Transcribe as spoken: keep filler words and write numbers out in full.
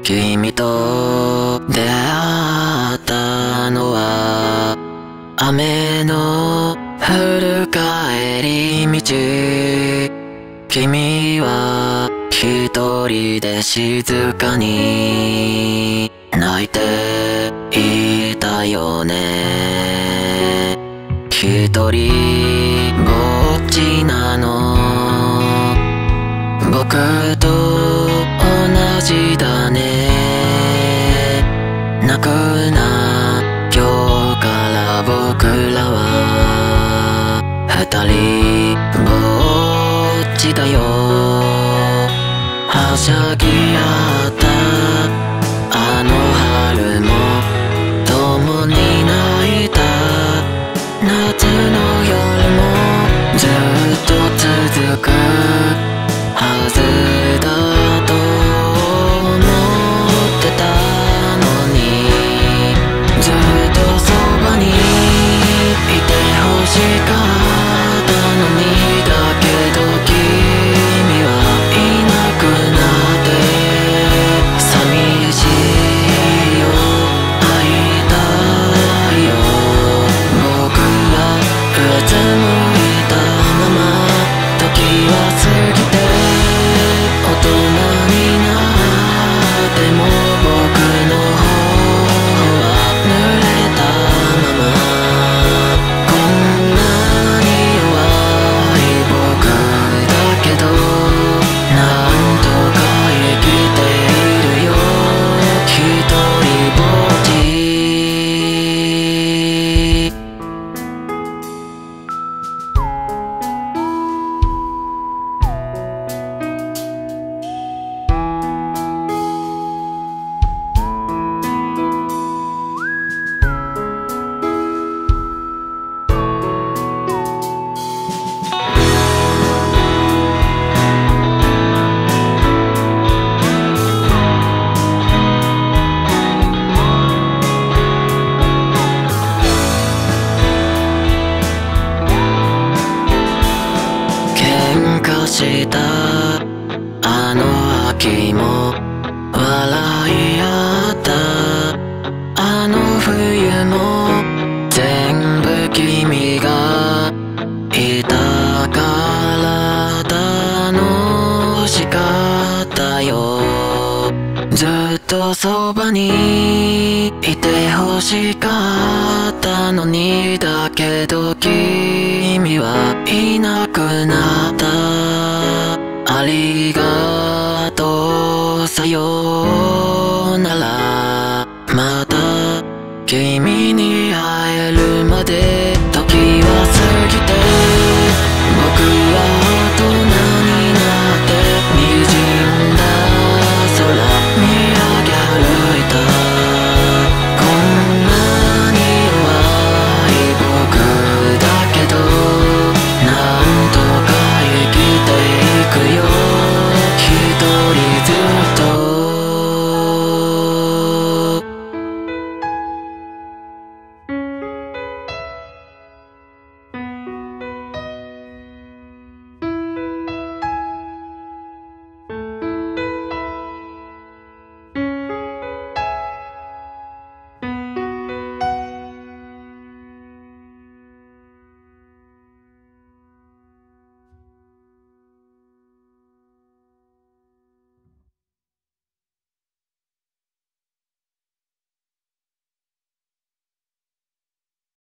君と出会ったのは雨の降る帰り道。君は一人で静かに泣いていたよね。一人ぼっちなの僕と同じだね。泣くな今日から僕らは二人ぼっちだよ。はしゃぎ合ったあの春も共に泣いた夏の夜もずっと続くはずだと思ってたのに、ずっとそばにいてほしかったのに、だけど君はいなくなって寂しいよ、会いたいよ。僕はうつむいたまま時は過ぎて大人になっても僕の頬は濡れたまま、こんなに弱い僕だけどなんとか生きているよ、一人ぼっち。喧嘩したあの秋も笑い合ったあの冬も全部君がいたから楽しかったよ。ずっとそばにいてほしかったのに、だけど君はいなくなった。ありが